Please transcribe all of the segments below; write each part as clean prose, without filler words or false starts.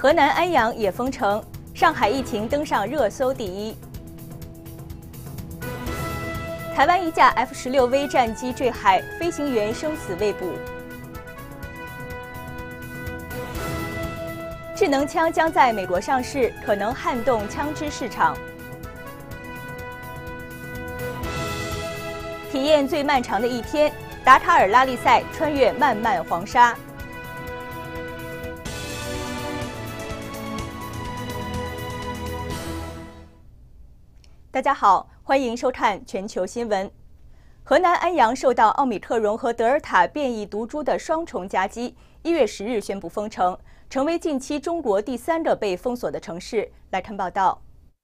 河南安阳也封城，上海疫情登上热搜第一。台湾一架 F-16V 战机坠海，飞行员生死未卜。智能枪将在美国上市，可能撼动枪支市场。体验最漫长的一天，达塔尔拉力赛穿越漫漫黄沙。大家好，欢迎收看全球新闻。河南安阳受到奥米克戎和德尔塔变异毒株的双重夹击，1月10日宣布封城，成为近期中国第3个被封锁的城市。来看报道。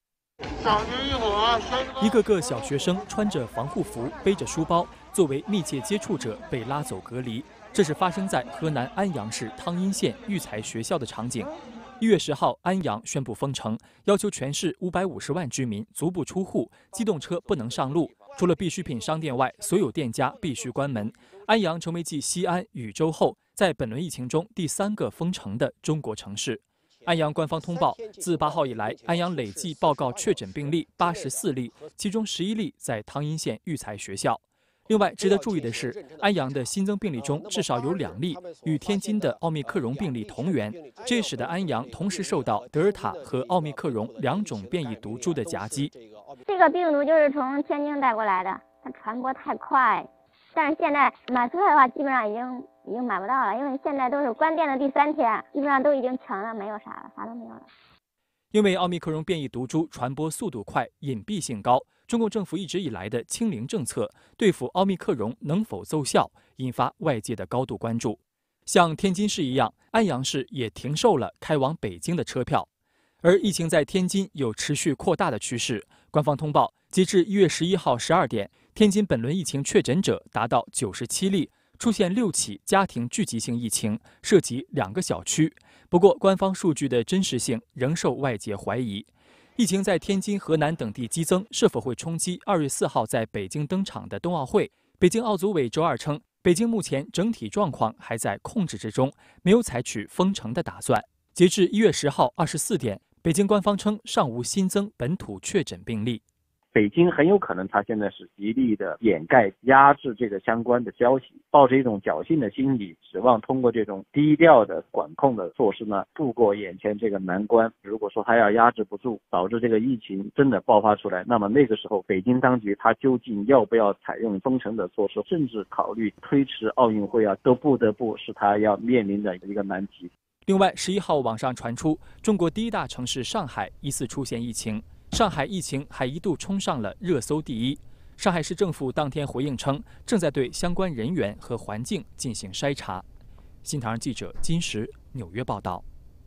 一个个小学生穿着防护服，背着书包，作为密切接触者被拉走隔离。这是发生在河南安阳市汤阴县育才学校的场景。1月10号，安阳宣布封城，要求全市550万居民足不出户，机动车不能上路。除了必需品商店外，所有店家必须关门。安阳成为继西安、禹州后，在本轮疫情中第3个封城的中国城市。安阳官方通报，自8号以来，安阳累计报告确诊病例84例，其中11例在汤阴县育才学校。另外，值得注意的是，安阳的新增病例中至少有2例与天津的奥密克戎病例同源，这也使得安阳同时受到德尔塔和奥密克戎2种变异毒株的夹击。 这个病毒就是从天津带过来的，它传播太快，但是现在买蔬菜的话，基本上已经买不到了，因为现在都是关店的第3天，基本上都已经全了，没有啥了，啥都没有了。 因为奥密克戎变异毒株传播速度快、隐蔽性高，中共政府一直以来的清零政策对付奥密克戎能否奏效，引发外界的高度关注。像天津市一样，安阳市也停售了开往北京的车票。而疫情在天津有持续扩大的趋势，官方通报，截至1月11号12点，天津本轮疫情确诊者达到97例，出现6起家庭聚集性疫情，涉及2个小区。不过，官方数据的真实性仍受外界怀疑。疫情在天津、河南等地激增，是否会冲击2月4号在北京登场的冬奥会？北京奥组委周二称，北京目前整体状况还在控制之中，没有采取封城的打算。截至1月10号24点，北京官方称尚无新增本土确诊病例。 北京很有可能它现在是极力的掩盖、压制这个相关的消息，抱着一种侥幸的心理，指望通过这种低调的管控的措施呢，度过眼前这个难关。如果说它要压制不住，导致这个疫情真的爆发出来，那么那个时候北京当局它究竟要不要采用封城的措施，甚至考虑推迟奥运会啊，都不得不是它要面临的一个难题。 另外，11号网上传出，中国第1大城市上海疑似出现疫情。上海疫情还一度冲上了热搜第1。上海市政府当天回应称，正在对相关人员和环境进行筛查。新唐人记者金石纽约报道。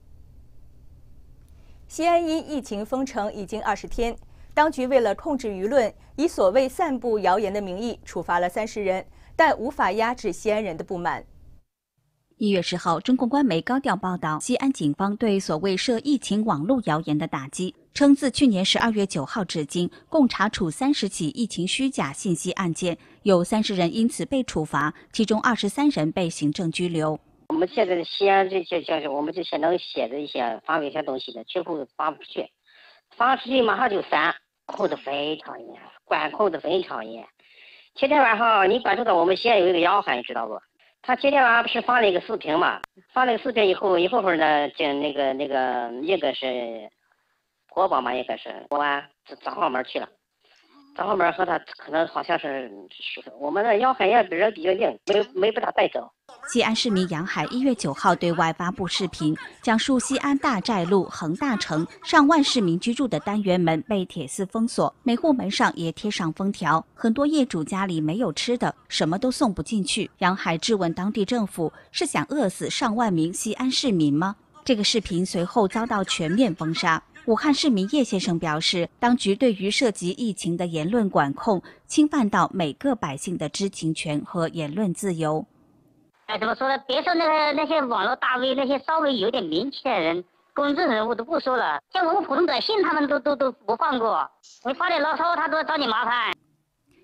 西安因疫情封城已经20天，当局为了控制舆论，以所谓散布谣言的名义处罚了30人，但无法压制西安人的不满。 1月10号，中共官媒高调报道西安警方对所谓涉疫情网络谣言的打击，称自去年12月9号至今，共查处30起疫情虚假信息案件，有30人因此被处罚，其中23人被行政拘留。 我们现在的西安这些就是我们这些能写的一些发表一些东西的，全部发不出去，发出去马上就删，控制非常严，管控的非常严。前天晚上你关注到我们西安有一个要害，你知道不？他前天晚上不是发了一个视频嘛？发了一个视频以后，一会儿呢，就那个应该是国宝嘛，应该是国安张浩门去了。张浩门和他可能好像是我们的要害也人比较硬，没把他带走。 西安市民杨海1月9号对外发布视频，讲述西安大寨路、恒大城上万市民居住的单元门被铁丝封锁，每户门上也贴上封条，很多业主家里没有吃的，什么都送不进去。杨海质问当地政府，是想饿死上万名西安市民吗？这个视频随后遭到全面封杀。武汉市民叶先生表示，当局对于涉及疫情的言论管控，侵犯到每个百姓的知情权和言论自由。 怎么说呢？别说那些网络大 V， 那些稍微有点名气的人，公众人物都不说了，像我们普通百姓，他们都不放过。你发点牢骚，他都要找你麻烦。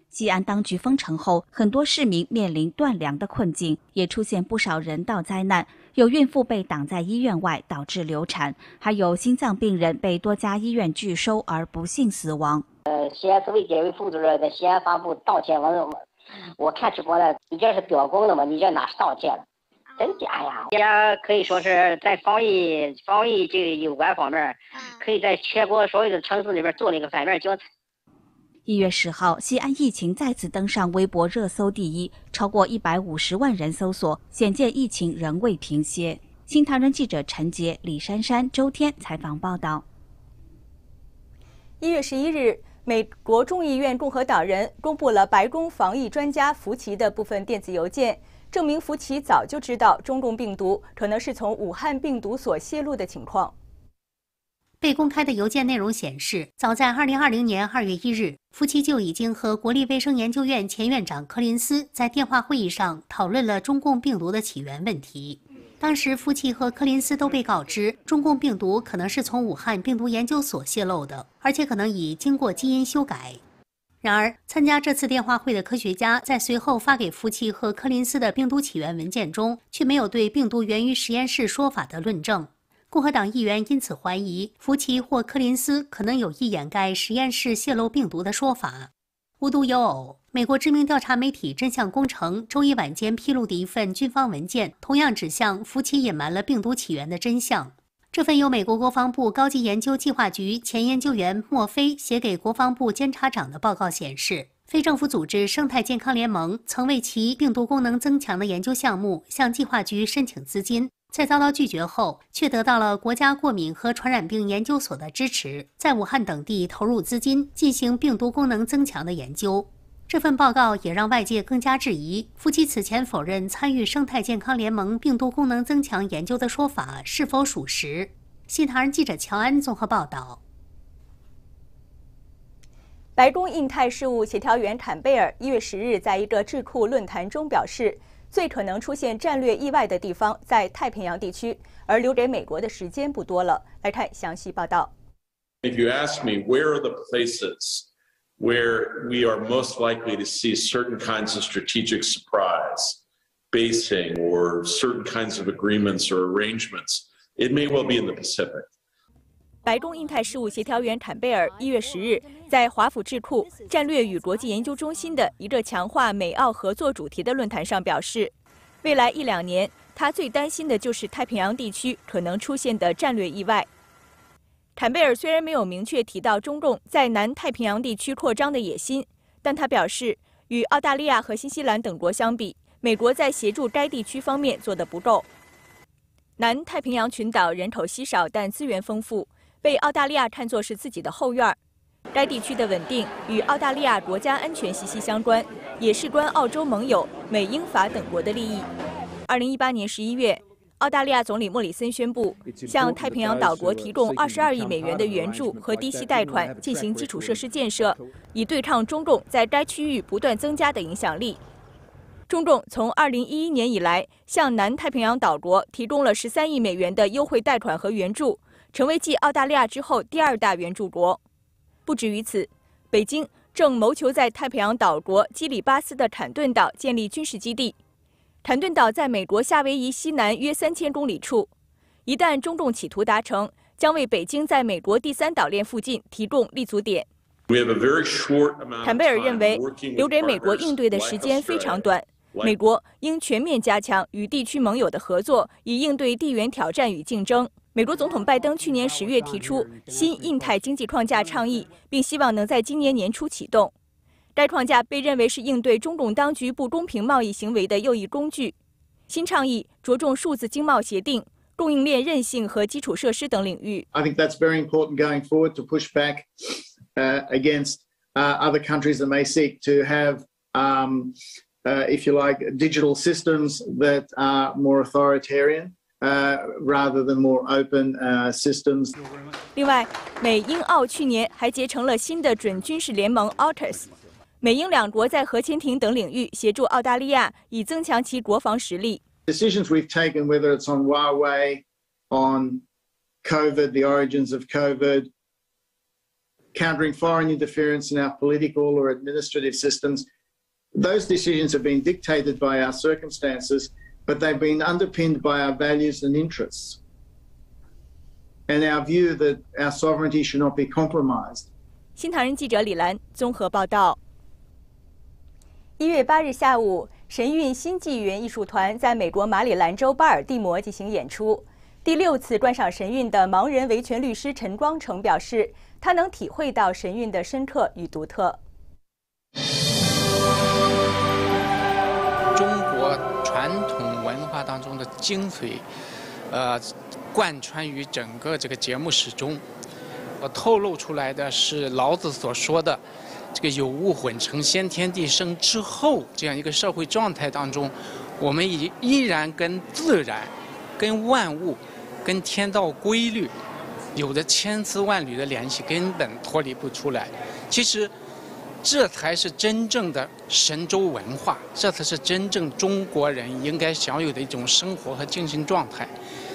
西安当局封城后，很多市民面临断粮的困境，也出现不少人道灾难，有孕妇被挡在医院外导致流产，还有心脏病人被多家医院拒收而不幸死亡。 西安市卫健委副主任在西安发布道歉文，我看直播了，你这是表功的吗？你这哪是道歉了？真假呀！也可以说是在防疫这个有关方面，可以在全国所有的城市里边做了一个反面教材。 1月10号，西安疫情再次登上微博热搜第一，超过150万人搜索，显见疫情仍未停歇。新唐人记者陈杰、李珊珊、周天采访报道。 1月11日，美国众议院共和党人公布了白宫防疫专家福奇的部分电子邮件，证明福奇早就知道中共病毒可能是从武汉病毒所泄露的情况。 被公开的邮件内容显示，早在2020年2月1日，福奇就已经和国立卫生研究院前院长柯林斯在电话会议上讨论了中共病毒的起源问题。当时，福奇和柯林斯都被告知，中共病毒可能是从武汉病毒研究所泄露的，而且可能已经过基因修改。然而，参加这次电话会的科学家在随后发给福奇和柯林斯的病毒起源文件中，却没有对病毒源于实验室说法的论证。共和党议员因此怀疑福奇或柯林斯可能有意掩盖实验室泄露病毒的说法。无独有偶，美国知名调查媒体真相工程周一晚间披露的一份军方文件，同样指向福奇隐瞒了病毒起源的真相。这份由美国国防部高级研究计划局前研究员莫菲写给国防部监察长的报告显示，非政府组织生态健康联盟曾为其病毒功能增强的研究项目向计划局申请资金，在遭到拒绝后，却得到了国家过敏和传染病研究所的支持，在武汉等地投入资金进行病毒功能增强的研究。这份报告也让外界更加质疑，福奇此前否认参与生态健康联盟病毒功能增强研究的说法是否属实。新唐人记者乔安综合报道。 白宫印太事务协调员坎贝尔1月10日在一个智库论坛中表示，最可能出现战略意外的地方在太平洋地区，而留给美国的时间不多了。来看详细报道。 If you ask me, where are the places where we are most likely to see certain kinds of strategic surprise, basing, or certain kinds of agreements or arrangements, it may well be in the Pacific. 白宫印太事务协调员坎贝尔1月10日在华府智库战略与国际研究中心的一个强化美澳合作主题的论坛上表示，未来1-2年，他最担心的就是太平洋地区可能出现的战略意外。坎贝尔虽然没有明确提到中共在南太平洋地区扩张的野心，但他表示，与澳大利亚和新西兰等国相比，美国在协助该地区方面做得不够。南太平洋群岛人口稀少，但资源丰富，被澳大利亚看作是自己的后院。该地区的稳定与澳大利亚国家安全息息相关，也事关澳洲盟友美、英、法等国的利益。2018年11月，澳大利亚总理莫里森宣布，向太平洋岛国提供22亿美元的援助和低息贷款，进行基础设施建设，以对抗中共在该区域不断增加的影响力。中共从2011年以来，向南太平洋岛国提供了13亿美元的优惠贷款和援助，成为继澳大利亚之后第2大援助国。不止于此，北京正谋求在太平洋岛国基里巴斯的坎顿岛建立军事基地。坎顿岛在美国夏威夷西南约3000公里处，一旦中共企图达成，将为北京在美国第3岛链附近提供立足点。坎贝尔认为，留给美国应对的时间非常短，美国应全面加强与地区盟友的合作，以应对地缘挑战与竞争。美国总统拜登去年10月提出新印太经济框架倡议，并希望能在今年年初启动。该框架被认为是应对中共当局不公平贸易行为的又一工具。新倡议着重数字经贸协定、供应链韧性和基础设施等领域。 I think that's very important going forward to push back against other countries that may seek to have, if you like, digital systems that are more authoritarian. Rather than more open systems. 另外，美英澳去年还结成了新的准军事联盟 AUKUS， 美英两国在核潜艇等领域协助澳大利亚，以增强其国防实力。 Decisions we've taken, whether it's on Huawei, on COVID, the origins of COVID, countering foreign interference in our political or administrative systems. Those decisions have been dictated by our circumstances, but they've been underpinned by our values and interests, and our view that our sovereignty should not be compromised. 新唐人记者李兰综合报道。1月8日下午，神韵新纪元艺术团在美国马里兰州巴尔的摩进行演出。第6次观赏神韵的盲人维权律师陈光诚表示，他能体会到神韵的深刻与独特。 中国传统文化当中的精髓，贯穿于整个这个节目始终。透露出来的是老子所说的这个有物混成先天地生之后这样一个社会状态当中，我们依然跟自然、跟万物、跟天道规律有着千丝万缕的联系，根本脱离不出来。其实这才是真正的神州文化，这才是真正中国人应该享有的一种生活和精神状态。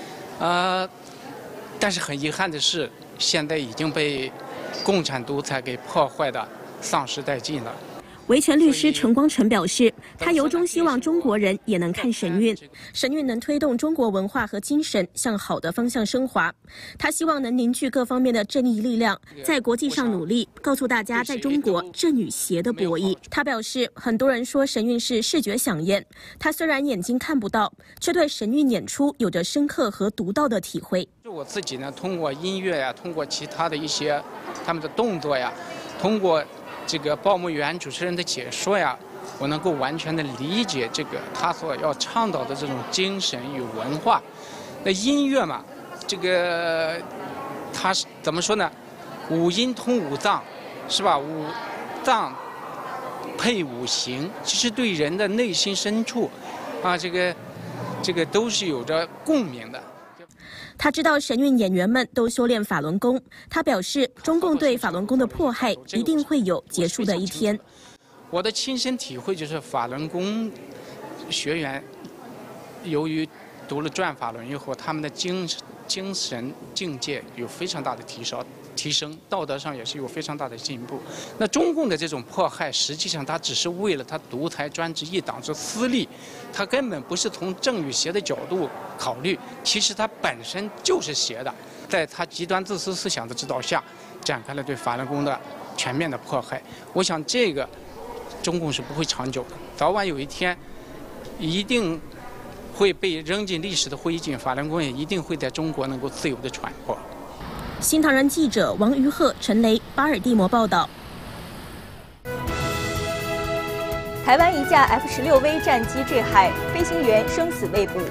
但是很遗憾的是，现在已经被共产独裁给破坏的丧失殆尽了。 维权律师陈光诚表示，他由衷希望中国人也能看神韵，神韵能推动中国文化和精神向好的方向升华。他希望能凝聚各方面的正义力量，在国际上努力，告诉大家在中国正与邪的博弈。他表示，很多人说神韵是视觉飨宴，他虽然眼睛看不到，却对神韵演出有着深刻和独到的体会。 我自己呢，通过音乐呀，通过其他的一些他们的动作呀，通过这个报幕员主持人的解说呀，我能够完全的理解这个他所要倡导的这种精神与文化。那音乐嘛，这个它是怎么说呢？五音通五脏，是吧？五脏配五行，其实对人的内心深处，这个都是有着共鸣的。 他知道神韵演员们都修炼法轮功，他表示，中共对法轮功的迫害一定会有结束的一天。 我的亲身体会就是法轮功学员，由于读了转法轮以后，他们的精神境界有非常大的提升，道德上也是有非常大的进步。那中共的这种迫害，实际上它只是为了它独裁专制一党之私利，它根本不是从正与邪的角度考虑，其实它本身就是邪的，在它极端自私思想的指导下，展开了对法轮功的全面的迫害。我想这个中共是不会长久的，早晚有一天一定会被扔进历史的灰烬，法轮功也一定会在中国能够自由的传播。 新唐人记者王于鹤、陈雷，巴尔的摩报道。 台湾一架 F-16V 战机坠海，飞行员生死未卜。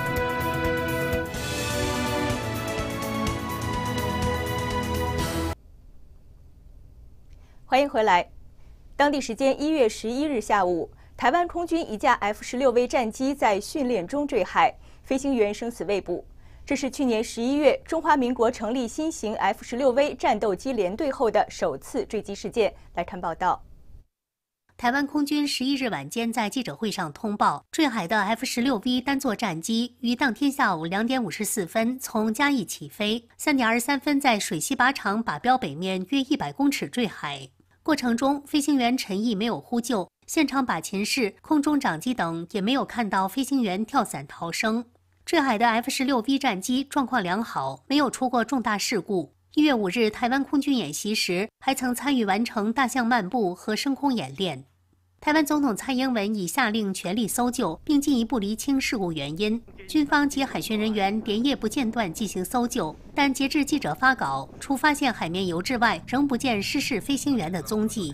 欢迎回来。当地时间1月11日下午，台湾空军一架 F-16V 战机在训练中坠海，飞行员生死未卜。这是去年11月中华民国成立新型 F-16V 战斗机联队后的首次坠机事件。来看报道。 台湾空军11日晚间在记者会上通报，坠海的 F-16V 单座战机于当天下午2点54分从嘉义起飞，3点23分在水西靶场靶标北面约100公尺坠海。过程中，飞行员陈毅没有呼救，现场靶勤室、空中长机等也没有看到飞行员跳伞逃生。坠海的 F-16V 战机状况良好，没有出过重大事故。1月5日，台湾空军演习时还曾参与完成大象漫步和升空演练。台湾总统蔡英文已下令全力搜救，并进一步厘清事故原因。军方及海巡人员连夜不间断进行搜救，但截至记者发稿，除发现海绵油之外，仍不见失事飞行员的踪迹。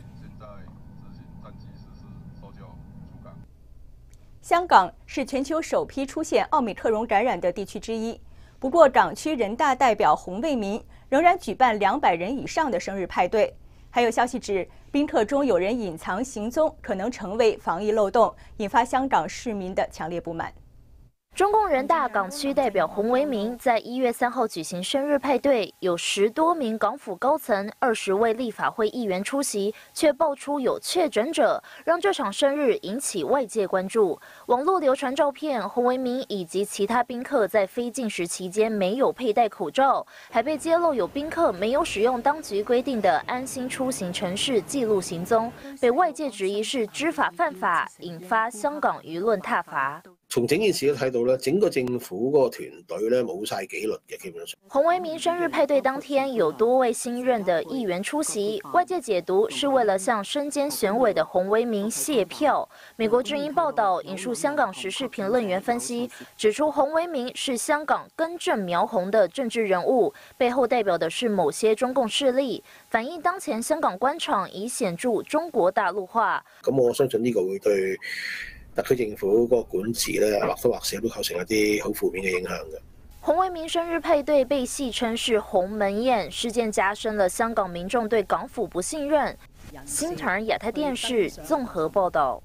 香港是全球首批出现奥密克戎感染的地区之一，不过港区人大代表洪为民仍然举办200人以上的生日派对。还有消息指，宾客中有人隐藏行踪，可能成为防疫漏洞，引发香港市民的强烈不满。 中共人大港区代表洪为民在1月3号举行生日派对，有10多名港府高层、20位立法会议员出席，却爆出有确诊者，让这场生日引起外界关注。网络流传照片，洪为民以及其他宾客在非进食期间没有佩戴口罩，还被揭露有宾客没有使用当局规定的安心出行程式记录行踪，被外界质疑是知法犯法，引发香港舆論挞伐。 從整件事都睇到咧，整個政府嗰個團隊咧冇晒紀律嘅，基本上。 洪為民生日派對當天，有多位新任的議員出席，外界解讀是為了向身兼選委的洪為民謝票。美國之音報道引述香港時事評論員分析，指出洪為民是香港根正苗紅的政治人物，背後代表的是某些中共勢力，反映當前香港官場已顯著中國大陸化。 咁我相信呢個會對特區政府嗰個管治咧，或多或少都構成一啲好負面嘅影響嘅。 洪為民生日派對被戲稱是鴻門宴，事件加深了香港民眾對港府不信任。新唐人亞太電視綜合報道。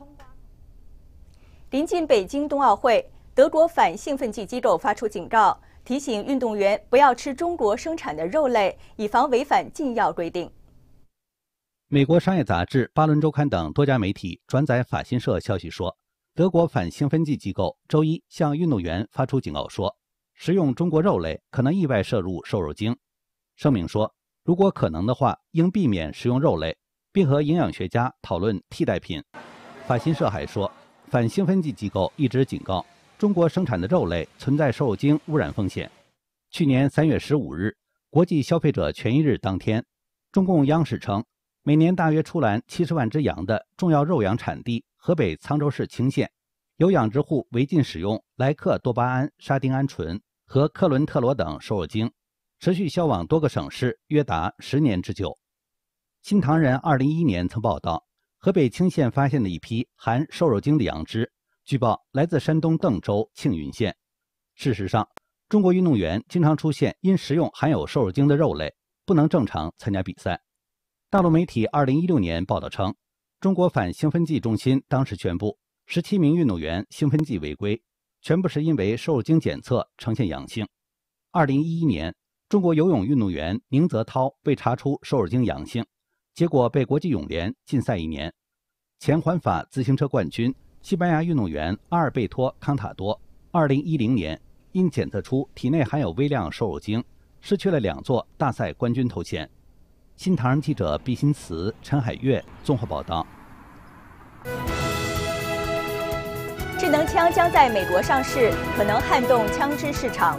臨近北京冬奧會，德國反興奮劑機構發出警告，提醒運動員不要吃中國生產的肉類，以防違反禁藥規定。 美国商业杂志《巴伦周刊》等多家媒体转载法新社消息说，德国反兴奋剂机构周一向运动员发出警告说，食用中国肉类可能意外摄入瘦肉精。声明说，如果可能的话，应避免食用肉类，并和营养学家讨论替代品。法新社还说，反兴奋剂机构一直警告，中国生产的肉类存在瘦肉精污染风险。去年3月15日，国际消费者权益日当天，中共央视称，每年大约出栏70万只羊的重要肉羊产地河北沧州市青县，有养殖户违禁使用莱克多巴胺、沙丁胺醇和克伦特罗等瘦肉精，持续销往多个省市，约达10年之久。新唐人2011年曾报道，河北青县发现的一批含瘦肉精的羊只，据报来自山东邓州庆云县。事实上，中国运动员经常出现因食用含有瘦肉精的肉类，不能正常参加比赛。大陆媒体2016年报道称，中国反兴奋剂中心当时宣布，17名运动员兴奋剂违规，全部是因为瘦肉精检测呈现阳性。2011年，中国游泳运动员宁泽涛被查出瘦肉精阳性，结果被国际泳联禁赛1年。前环法自行车冠军西班牙运动员阿尔贝托·康塔多2010年因检测出体内含有微量瘦肉精，失去了2座大赛冠军头衔。新唐人记者毕新慈、陈海月综合报道。 智能枪将在美国上市，可能撼动枪支市场。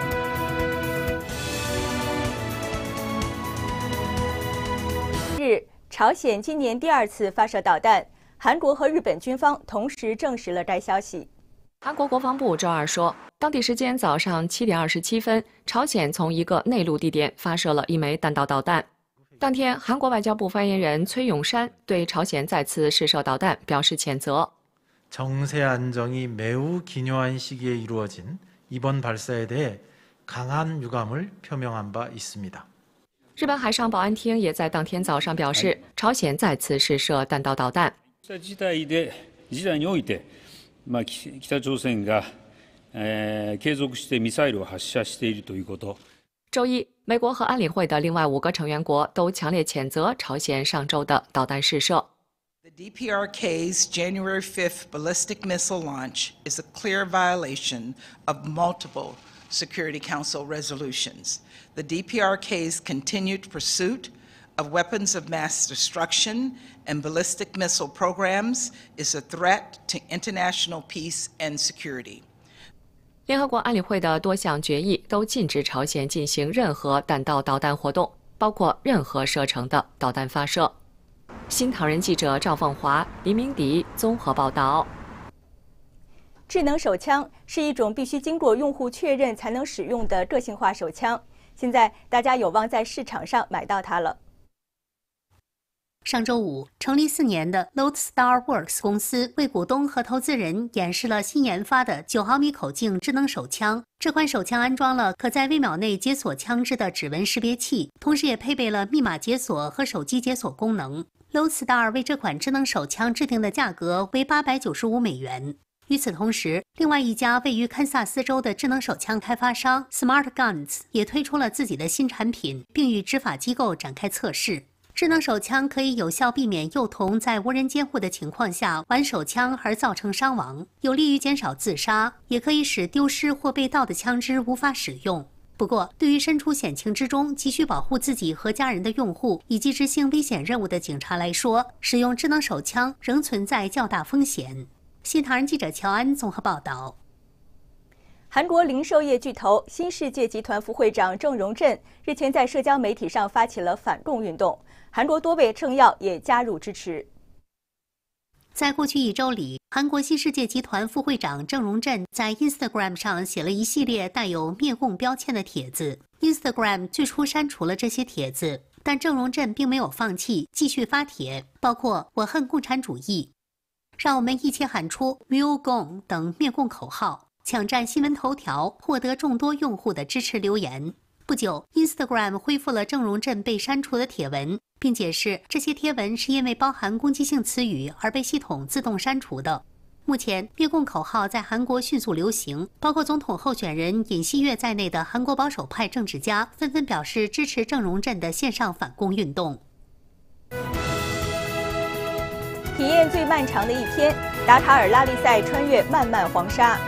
日，朝鲜今年第2次发射导弹，韩国和日本军方同时证实了该消息。 韩国国防部周二说，当地时间早上7点27分，朝鲜从一个内陆地点发射了1枚弹道导弹。当天，韩国外交部发言人崔永山对朝鲜再次试射导弹表示谴责。 정세안정이매우기묘한시기에이루어진이번발사에대해강한유감을표명한바있습니다。 日本海上保安厅也在当天早上表示，朝鮮再次試射彈道導彈。 事態において、北朝鮮が継続してミサイルを発射しているということ。 周一，美国和安理会的另外5个成员国都强烈谴责朝鮮上周的導彈試射。 The DPRK's January 5th ballistic missile launch is a clear violation of multiple Security Council resolutions. The DPRK's continued pursuit of weapons of mass destruction and ballistic missile programs is a threat to international peace and security. 联合国安理会的多项决议都禁止朝鲜进行任何弹道导弹活动，包括任何射程的导弹发射。新唐人记者赵凤华、黎明迪综合报道。 智能手枪是一种必须经过用户确认才能使用的个性化手枪，现在大家有望在市场上买到它了。 上周五，成立4年的 Lodestar Works 公司为股东和投资人演示了新研发的9毫米口径智能手枪。这款手枪安装了可在微秒内解锁枪支的指纹识别器，同时也配备了密码解锁和手机解锁功能。Lodestar 为这款智能手枪制定的价格为$895。 与此同时，另外一家位于堪萨斯州的智能手枪开发商 Smart Guns 也推出了自己的新产品，并与执法机构展开测试。智能手枪可以有效避免幼童在无人监护的情况下玩手枪而造成伤亡，有利于减少自杀，也可以使丢失或被盗的枪支无法使用。不过，对于身处险情之中急需保护自己和家人的用户以及执行危险任务的警察来说，使用智能手枪仍存在较大风险。新唐人记者乔安综合报道。 韩国零售业巨头新世界集团副会长郑荣镇日前在社交媒体上发起了反共运动，韩国多位政要也加入支持。 在过去1周里，韩国新世界集团副会长郑荣镇在 Instagram 上写了一系列带有灭共标签的帖子。Instagram 最初删除了这些帖子，但郑荣镇并没有放弃，继续发帖，包括“我恨共产主义”。让我们一起喊出 "묘공" 等灭共口号，抢占新闻头条，获得众多用户的支持留言。不久 ，Instagram 恢复了郑荣镇被删除的帖文，并解释这些贴文是因为包含攻击性词语而被系统自动删除的。目前，灭共口号在韩国迅速流行，包括总统候选人尹锡悦在内的韩国保守派政治家纷纷表示支持郑荣镇的线上反共运动。 体验最漫长的一天，达卡尔拉力赛穿越漫漫黄沙。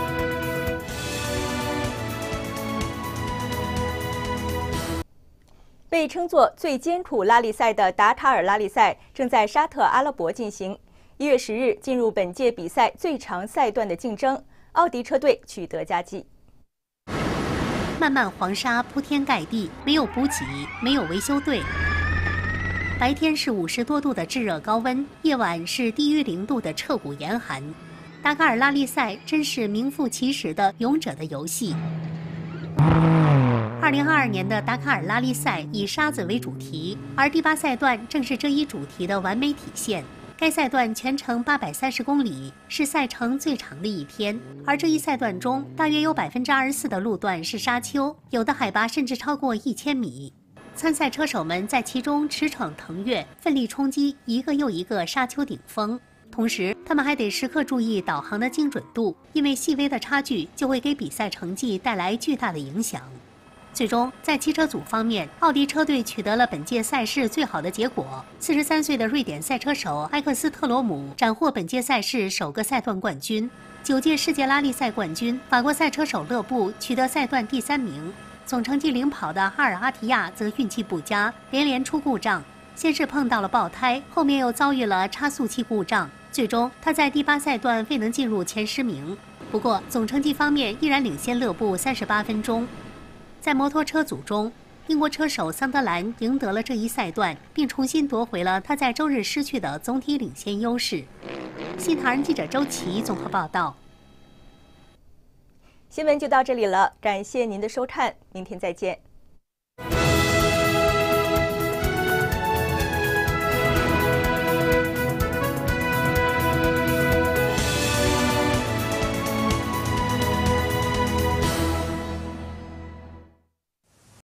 被称作最艰苦拉力赛的达卡尔拉力赛正在沙特阿拉伯进行。1月10日进入本届比赛最长赛段的竞争，奥迪车队取得佳绩。 漫漫黄沙铺天盖地，没有补给，没有维修队。白天是50多度的炙热高温，夜晚是低于0度的彻骨严寒。达卡尔拉力赛真是名副其实的勇者的游戏。2022年的达卡尔拉力赛以沙子为主题，而第8赛段正是这一主题的完美体现。该赛段全程830公里，是赛程最长的一天。而这一赛段中，大约有24%的路段是沙丘，有的海拔甚至超过1000米。参赛车手们在其中驰骋腾跃，奋力冲击一个又一个沙丘顶峰。同时，他们还得时刻注意导航的精准度，因为细微的差距就会给比赛成绩带来巨大的影响。最终，在汽车组方面，奥迪车队取得了本届赛事最好的结果。43岁的瑞典赛车手埃克斯特罗姆斩获本届赛事首个赛段冠军。9届世界拉力赛冠军法国赛车手勒布取得赛段第3名。总成绩领跑的阿尔阿提亚则运气不佳，连出故障。先是碰到了爆胎，后面又遭遇了差速器故障，最终他在第8赛段未能进入前10名。不过总成绩方面依然领先勒布38分钟。在摩托车组中，英国车手桑德兰赢得了这一赛段，并重新夺回了他在周日失去的总体领先优势。新唐人记者周琦综合报道。 新闻就到这里了，感谢您的收看，明天再见。